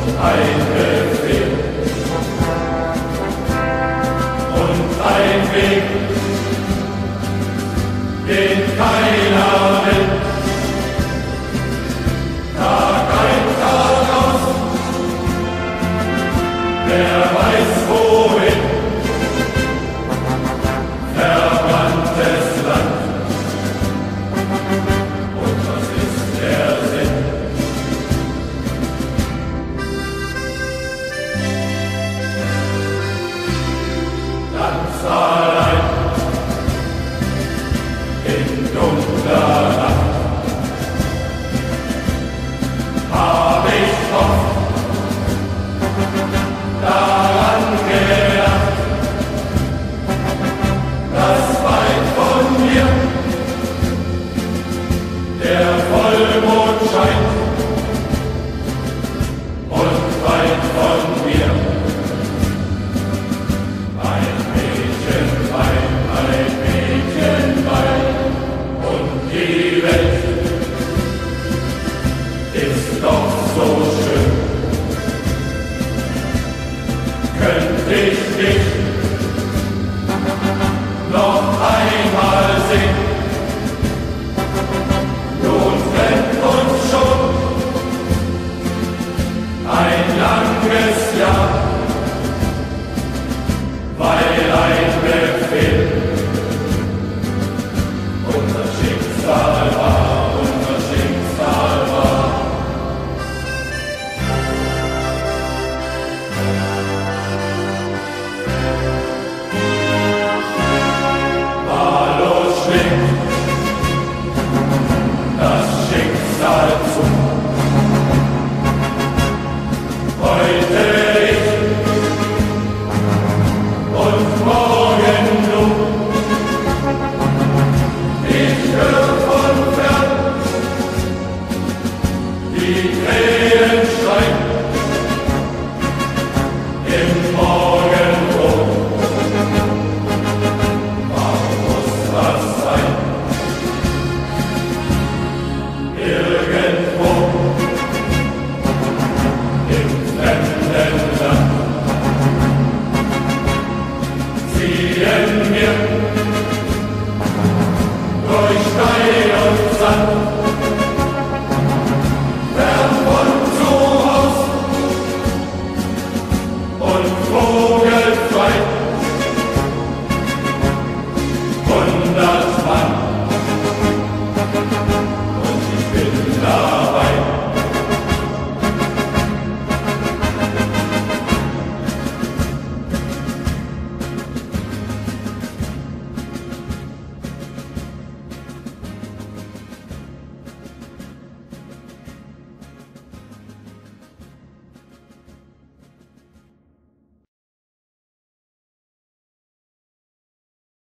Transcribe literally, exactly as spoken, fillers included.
ein Befehl und ein Weg, den keiner will. Tag ein, Tag aus, wer weiß wohin, verbranntes Land. Und was ist der Sinn? Ganz allein in dunkler Nacht hab ich oft daran gedacht, dass weit von mir der Vollmond scheint und weit von mir ein Mädchenbein, ein Mädchenbein und die Welt ist doch so schön. Könnt ich dich noch einmal sehen, nun trennt uns schon ein langes Jahr.